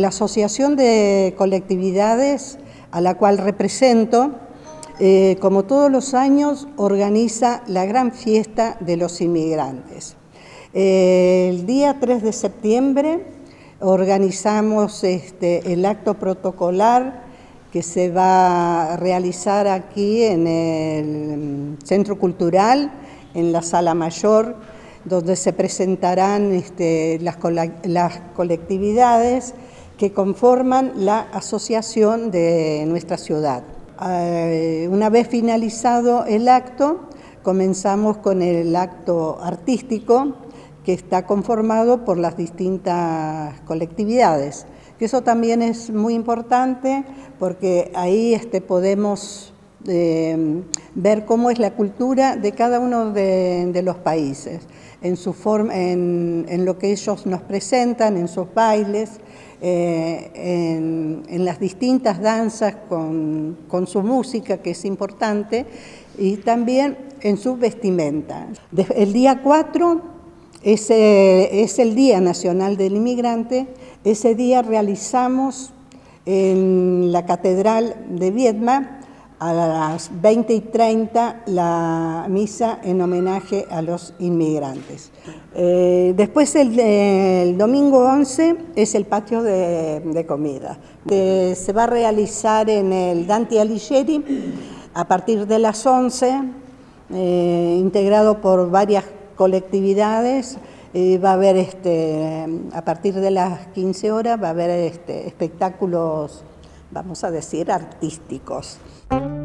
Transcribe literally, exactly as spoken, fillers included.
la Asociación de Colectividades a la cual represento, eh, como todos los años, organiza la gran fiesta de los inmigrantes. Eh, el día tres de septiembre organizamos este, el acto protocolar que se va a realizar aquí en el Centro Cultural, en la Sala Mayor, donde se presentarán este, las, las colectividades que conforman la asociación de nuestra ciudad. Eh, una vez finalizado el acto, comenzamos con el acto artístico, que está conformado por las distintas colectividades. Eso también es muy importante porque ahí este, podemos eh, ver cómo es la cultura de cada uno de, de los países, en, su forma, en, en lo que ellos nos presentan, en sus bailes, eh, en, en las distintas danzas con, con su música, que es importante, y también en su vestimenta. El día cuatro es, eh, es el Día Nacional del Inmigrante. Ese día realizamos en la Catedral de Viedma a las veinte y treinta la misa en homenaje a los inmigrantes. Eh, después el, el domingo once es el patio de, de comida. Eh, se va a realizar en el Dante Alighieri a partir de las once, eh, integrado por varias colectividades. Eh, va a haber, este, a partir de las quince horas, va a haber este, espectáculos, vamos a decir, artísticos.